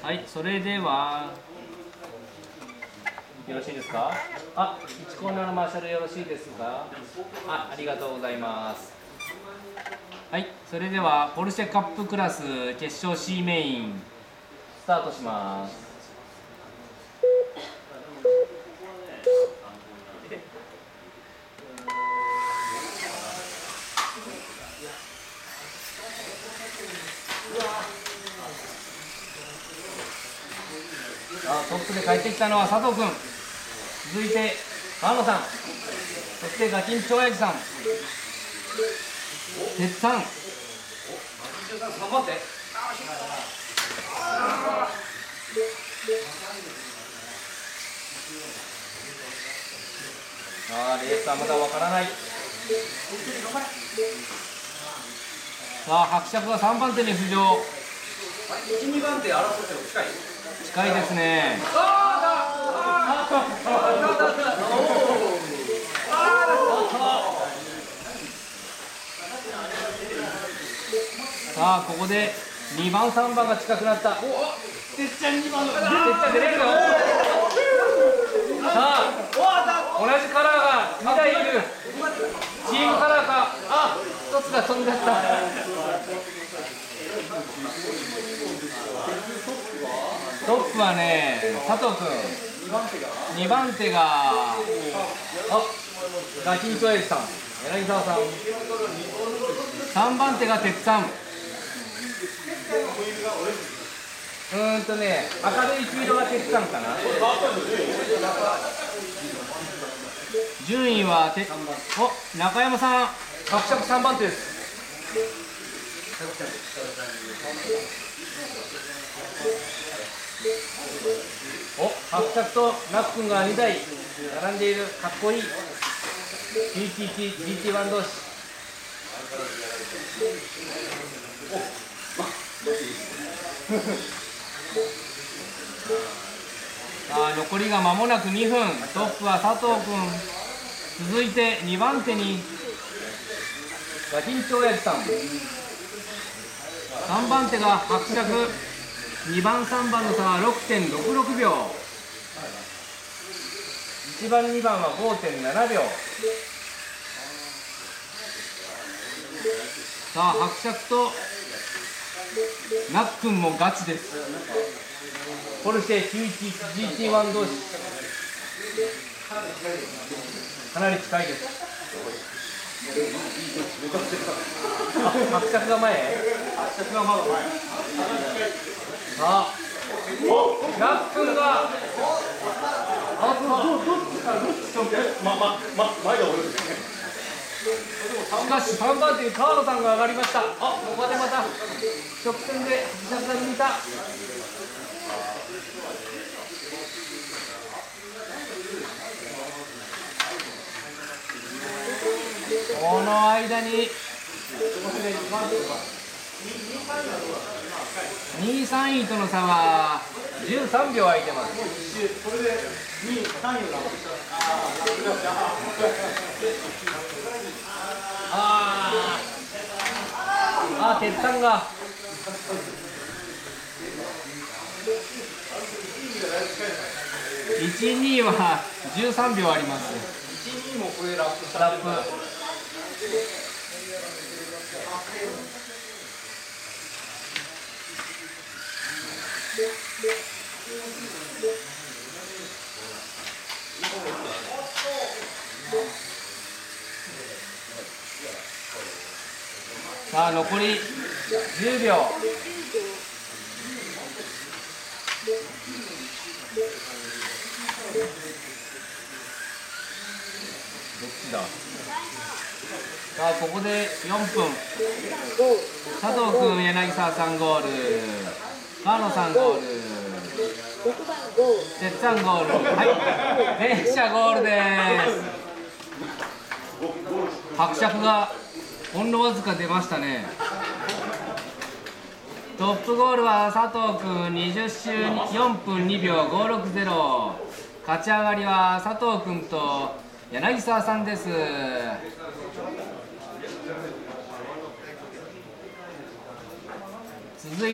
はい、それではよろしいですか。1コーナーのマーシャルよろしいですか。ありがとうございます。はい、それではポルシェカップクラス決勝 C メインスタートします。トップで帰ってきたのは佐藤君、続いて川野さん、そしてガキン長八木さん、鉄さん、頑張って。レースはまだわからない。伯爵が3番手に浮上。1、2番手争っても近い。近いですね。ここで2番、3番が近くなった。てっちゃん2番の。てっちゃん出れるよ。同じカラーが2台いる。チームカラーか。1つが飛んでった。トップはね、佐藤君。2番手がガキンチョエイさん、柳沢さん。3番手が鉄さん。明るい黄色が鉄さんかな。順位は中山さん、伯爵3番手です。伯爵とナックンが2台並んでいる。かっこいい GT1 同士。残りが間もなく2分。トップは佐藤君、続いて2番手にガキン長八木さん、3番手が伯爵。2番、3番の差は 6.66 秒。1番、2番は 5.7 秒。伯爵とナックンもガチです。ポルシェ 911GT1 同士、かなり近いです。伯爵が前。ナックンがしかし3番手に川野さんが上がりました。ここでまた直線で自殺が抜いた。この間に2位、3位との差は13秒空いてます。鉄さんが1、2位は13秒あります。1、2もこれラップ。残り10秒。どっちだ。ここで4分。佐藤君、柳沢さんゴール、川野さんゴール、鉄さんゴール。全社ゴールです。伯爵がほんのわずか出ましたね。トップゴールは佐藤君、20周4分2秒560。勝ち上がりは佐藤君と柳沢さんです。続いて